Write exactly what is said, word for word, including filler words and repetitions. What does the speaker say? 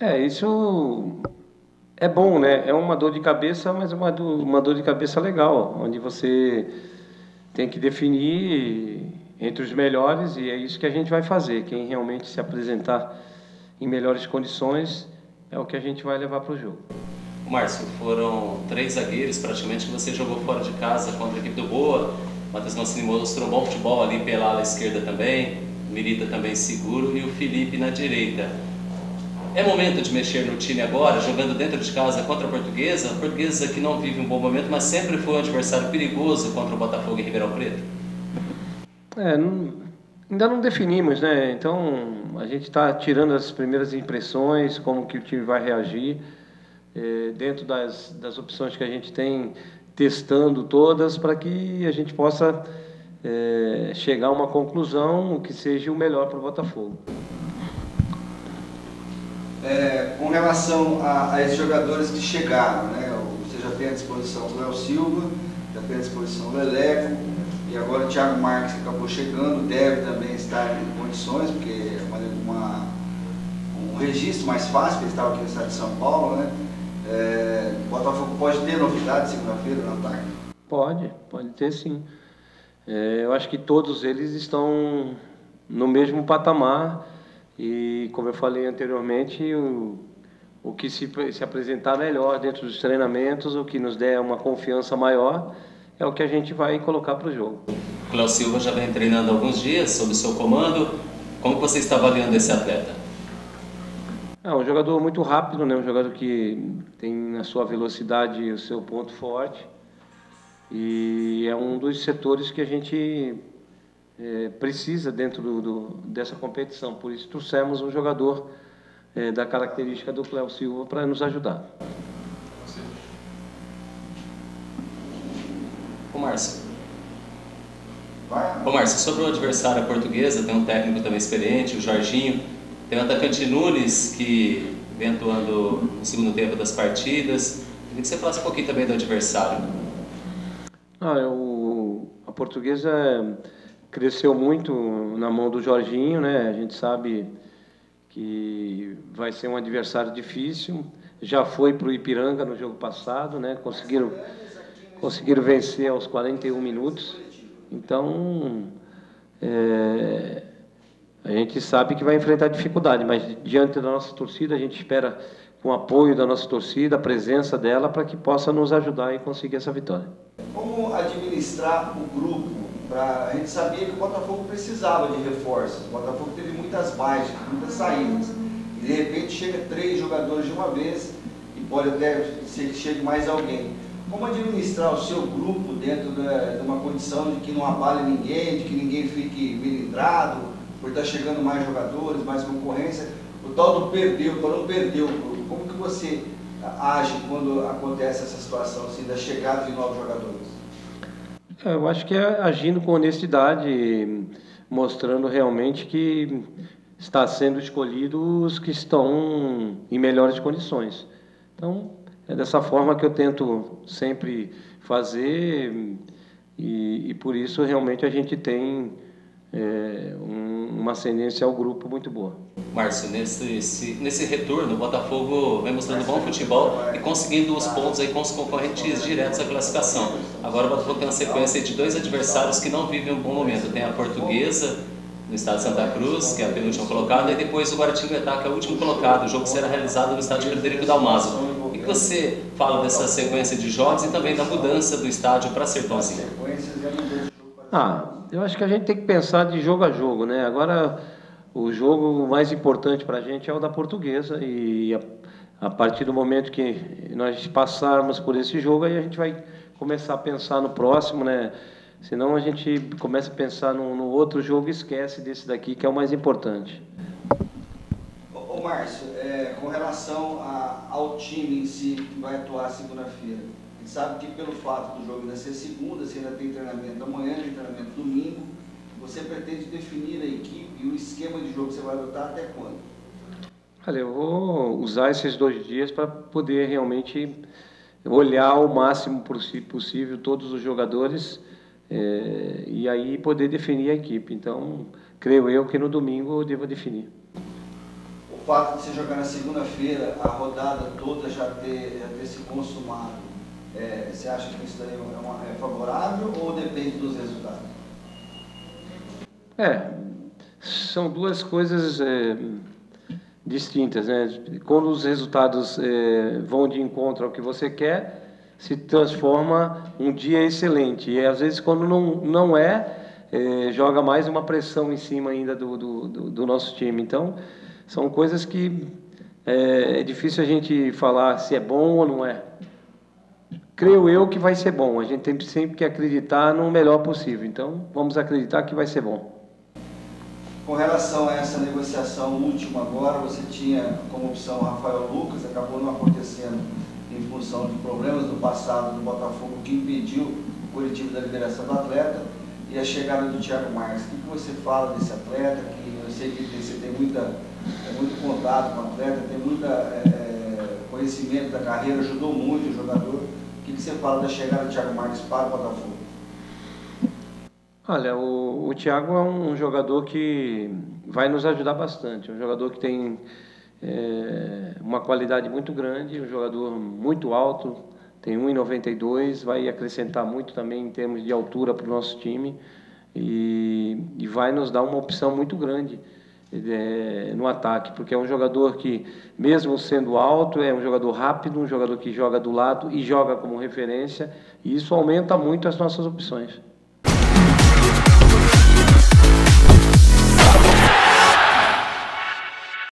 É, isso é bom, né? É uma dor de cabeça, mas é uma, do- uma dor de cabeça legal, onde você tem que definir entre os melhores e é isso que a gente vai fazer. Quem realmente se apresentar em melhores condições é o que a gente vai levar para o jogo. Márcio, foram três zagueiros praticamente que você jogou fora de casa contra a equipe do Boa. O Matheus Mancini mostrou um bom futebol ali pela ala esquerda também, o Mirita também seguro e o Felipe na direita. É momento de mexer no time agora, jogando dentro de casa contra a Portuguesa, a Portuguesa que não vive um bom momento, mas sempre foi um adversário perigoso contra o Botafogo em Ribeirão Preto. É, não- ainda não definimos, né? Então a gente está tirando as primeiras impressões, como que o time vai reagir, eh, dentro das, das opções que a gente tem, testando todas, para que a gente possa eh, chegar a uma conclusão que seja o melhor para o Botafogo. É, com relação a, a esses jogadores que chegaram, né? Você já tem à disposição o Léo Silva, já tem à disposição o Leleco, e agora o Thiago Marques, que acabou chegando, deve também estar em condições, porque é uma, uma, um registro mais fácil, porque ele estava aqui no estado de São Paulo, né? É, o Botafogo pode ter novidade segunda-feira no ataque? Pode, pode ter sim. É, eu acho que todos eles estão no mesmo patamar e, como eu falei anteriormente, o, o que se, se apresentar melhor dentro dos treinamentos, o que nos der uma confiança maior, é o que a gente vai colocar para o jogo. O Léo Silva já vem treinando há alguns dias, sob o seu comando. Como você está avaliando esse atleta? É um jogador muito rápido, né? Um jogador que tem na sua velocidade o seu ponto forte e é um dos setores que a gente é, precisa dentro do, do, dessa competição. Por isso trouxemos um jogador é, da característica do Cléo Silva para nos ajudar. Ô Márcio. Ô Márcio, sobre o adversário portuguesa, tem um técnico também experiente, o Jorginho. Tem o atacante Nunes, que vem atuando no segundo tempo das partidas. Queria que você falasse um pouquinho também do adversário. Ah, eu, a Portuguesa cresceu muito na mão do Jorginho, né? A gente sabe que vai ser um adversário difícil. Já foi para o Ipiranga no jogo passado, né? Conseguiram, conseguiram vencer aos quarenta e um minutos. Então, é, a gente sabe que vai enfrentar dificuldade, mas diante da nossa torcida, a gente espera com o apoio da nossa torcida, a presença dela, para que possa nos ajudar e conseguir essa vitória. Como administrar o grupo? Pra, a gente sabia que o Botafogo precisava de reforços. O Botafogo teve muitas baixas, muitas saídas. E de repente chega três jogadores de uma vez e pode até ser que chegue mais alguém. Como administrar o seu grupo dentro de, de uma condição de que não abale ninguém, de que ninguém fique melindrado, por estar chegando mais jogadores, mais concorrência, o tal do perdeu, para não perder o grupo. Como que você age quando acontece essa situação assim, da chegada de novos jogadores? Eu acho que é agindo com honestidade, mostrando realmente que está sendo escolhido os que estão em melhores condições. Então, é dessa forma que eu tento sempre fazer e, e por isso realmente a gente tem é, um, uma ascendência ao grupo muito boa. Márcio, nesse, esse, nesse retorno, o Botafogo vem mostrando bom futebol e conseguindo os pontos aí com os concorrentes diretos à classificação. Agora o Botafogo tem uma sequência de dois adversários que não vivem um bom momento. Tem a Portuguesa, no estado de Santa Cruz, que é a penúltima colocada, e depois o Guaratinguetá, que é o último colocado. O jogo será realizado no estádio Frederico Dalmaso. O que você fala dessa sequência de jogos e também da mudança do estádio para Sertãozinho? Ah, eu acho que a gente tem que pensar de jogo a jogo, né? Agora, o jogo mais importante para a gente é o da Portuguesa e a, a partir do momento que nós passarmos por esse jogo, aí a gente vai começar a pensar no próximo, né? Senão a gente começa a pensar no, no outro jogo e esquece desse daqui, que é o mais importante. Ô, ô Márcio, é, com relação a, ao time em si que vai atuar segunda-feira, a gente sabe que pelo fato do jogo ainda ser segunda, você ainda tem treinamento amanhã, tem treinamento domingo, você pretende definir a equipe e o esquema de jogo que você vai adotar até quando? Olha, eu vou usar esses dois dias para poder realmente olhar ao máximo possível todos os jogadores é, e aí poder definir a equipe. Então, creio eu que no domingo eu devo definir. fato de você jogar na segunda-feira, a rodada toda já ter, já ter se consumado, é, você acha que isso daí é, uma, é favorável ou depende dos resultados? É, são duas coisas é, distintas, né? Quando os resultados é, vão de encontro ao que você quer, se transforma um dia excelente. E às vezes, quando não, não é, é, joga mais uma pressão em cima ainda do, do, do, do nosso time. Então, são coisas que é, é difícil a gente falar se é bom ou não é. Creio eu que vai ser bom. A gente tem sempre que acreditar no melhor possível. Então, vamos acreditar que vai ser bom. Com relação a essa negociação última agora, você tinha como opção o Rafael Lucas, acabou não acontecendo em função de problemas do passado do Botafogo que impediu o Curitiba da liberação do atleta, e a chegada do Thiago Marques. O que você fala desse atleta? Que eu sei que você tem muita, é, muito contato com o atleta, tem muito é, conhecimento da carreira, ajudou muito o jogador. O que você fala da chegada do Thiago Marques para o Botafogo? Olha, o, o Thiago é um jogador que vai nos ajudar bastante, um jogador que tem é, uma qualidade muito grande, um jogador muito alto, tem um e noventa e dois, vai acrescentar muito também em termos de altura para o nosso time e, e vai nos dar uma opção muito grande é, no ataque, porque é um jogador que, mesmo sendo alto, é um jogador rápido, um jogador que joga do lado e joga como referência, e isso aumenta muito as nossas opções.